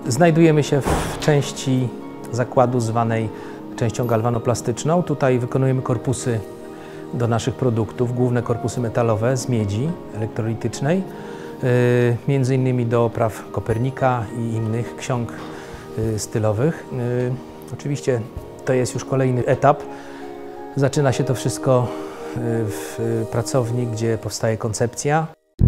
Znajdujemy się w części zakładu zwanej częścią galwanoplastyczną. Tutaj wykonujemy korpusy do naszych produktów, główne korpusy metalowe z miedzi elektrolitycznej, między innymi do opraw Kopernika i innych ksiąg stylowych. Oczywiście to jest już kolejny etap. Zaczyna się to wszystko w pracowni, gdzie powstaje koncepcja.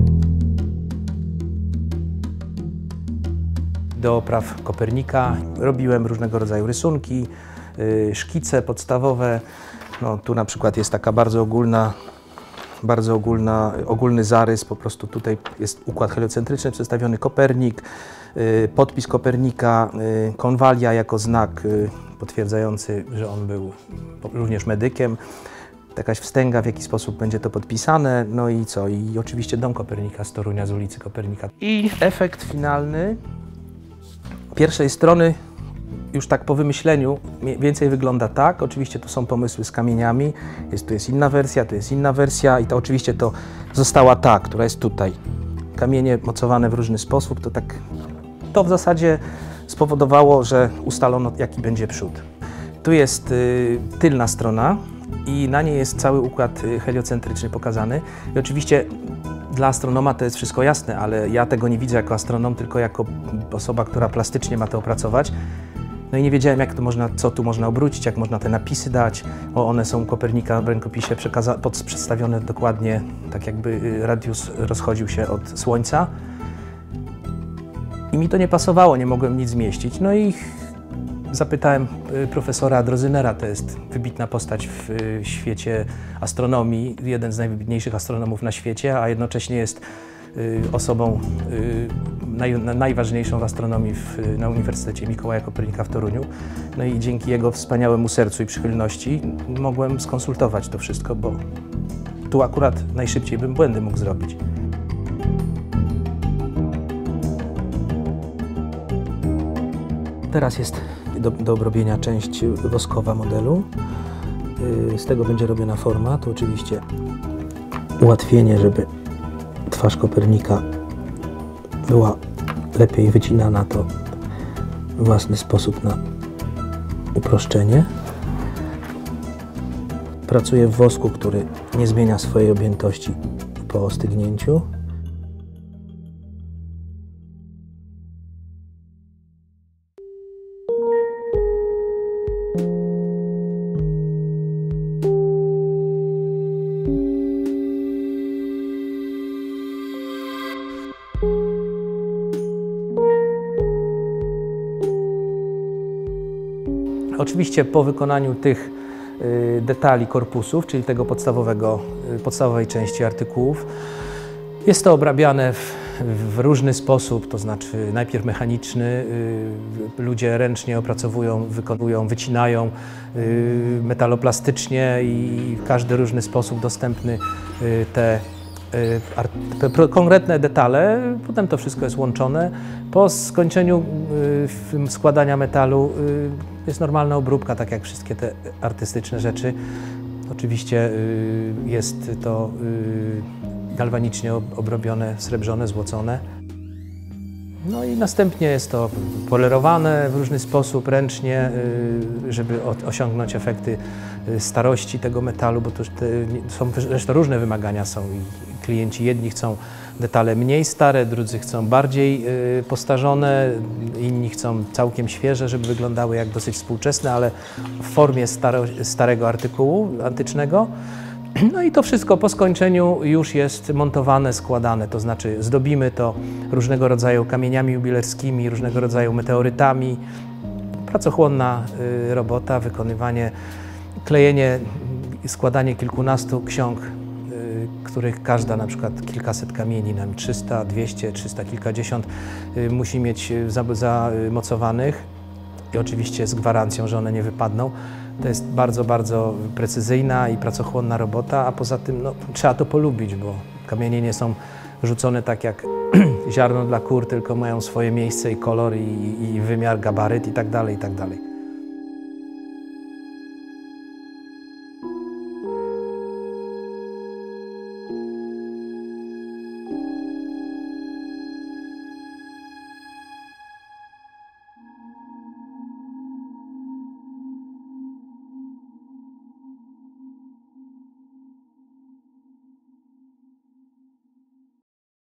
Do opraw Kopernika robiłem różnego rodzaju rysunki, szkice podstawowe. No, tu na przykład jest taka bardzo ogólny zarys. Po prostu tutaj jest układ heliocentryczny przedstawiony, Kopernik, podpis Kopernika, konwalia jako znak potwierdzający, że on był również medykiem. Jakaś wstęga, w jaki sposób będzie to podpisane, no i co? I oczywiście dom Kopernika z Torunia, z ulicy Kopernika. I efekt finalny pierwszej strony, już tak po wymyśleniu, mniej więcej wygląda tak. Oczywiście to są pomysły z kamieniami, tu jest inna wersja, tu jest inna wersja i to oczywiście to została ta, która jest tutaj. Kamienie mocowane w różny sposób, to w zasadzie spowodowało, że ustalono, jaki będzie przód. Tu jest tylna strona i na niej jest cały układ heliocentryczny pokazany. I oczywiście dla astronoma to jest wszystko jasne, ale ja tego nie widzę jako astronom, tylko jako osoba, która plastycznie ma to opracować. No i nie wiedziałem, co tu można obrócić, jak można te napisy dać. One są u Kopernika w rękopisie przedstawione dokładnie, tak jakby radius rozchodził się od Słońca. I mi to nie pasowało, nie mogłem nic zmieścić. No i zapytałem profesora Drosynera, to jest wybitna postać w świecie astronomii, jeden z najwybitniejszych astronomów na świecie, a jednocześnie jest osobą najważniejszą w astronomii na Uniwersytecie Mikołaja Kopernika w Toruniu. No i dzięki jego wspaniałemu sercu i przychylności mogłem skonsultować to wszystko, bo tu akurat najszybciej bym błędy mógł zrobić. Teraz jest do obrobienia część woskowa modelu. Z tego będzie robiona forma. To oczywiście ułatwienie, żeby twarz Kopernika była lepiej wycinana, to własny sposób na uproszczenie. Pracuję w wosku, który nie zmienia swojej objętości po ostygnięciu. Oczywiście po wykonaniu tych detali korpusów, czyli tego podstawowej części artykułów, jest to obrabiane w różny sposób, to znaczy najpierw mechaniczny, ludzie ręcznie opracowują, wykonują, wycinają metaloplastycznie i w każdy różny sposób dostępny te konkretne detale, potem to wszystko jest łączone. Po skończeniu składania metalu jest normalna obróbka, tak jak wszystkie te artystyczne rzeczy. Oczywiście jest to galwanicznie obrobione, srebrzone, złocone. No i następnie jest to polerowane w różny sposób, ręcznie, żeby osiągnąć efekty starości tego metalu, bo to są zresztą różne wymagania są i klienci jedni chcą detale mniej stare, drudzy chcą bardziej postarzone, inni chcą całkiem świeże, żeby wyglądały jak dosyć współczesne, ale w formie starego artykułu antycznego. No i to wszystko po skończeniu już jest montowane, składane, to znaczy zdobimy to różnego rodzaju kamieniami jubilerskimi, różnego rodzaju meteorytami. Pracochłonna robota, wykonywanie, klejenie, składanie kilkunastu ksiąg, których każda na przykład kilkaset kamieni, 300, 200, 300, kilkadziesiąt musi mieć zamocowanych i oczywiście z gwarancją, że one nie wypadną. To jest bardzo, bardzo precyzyjna i pracochłonna robota, a poza tym trzeba to polubić, bo kamienie nie są rzucone tak jak ziarno dla kur, tylko mają swoje miejsce i kolor i wymiar, gabaryt i tak dalej, i tak dalej.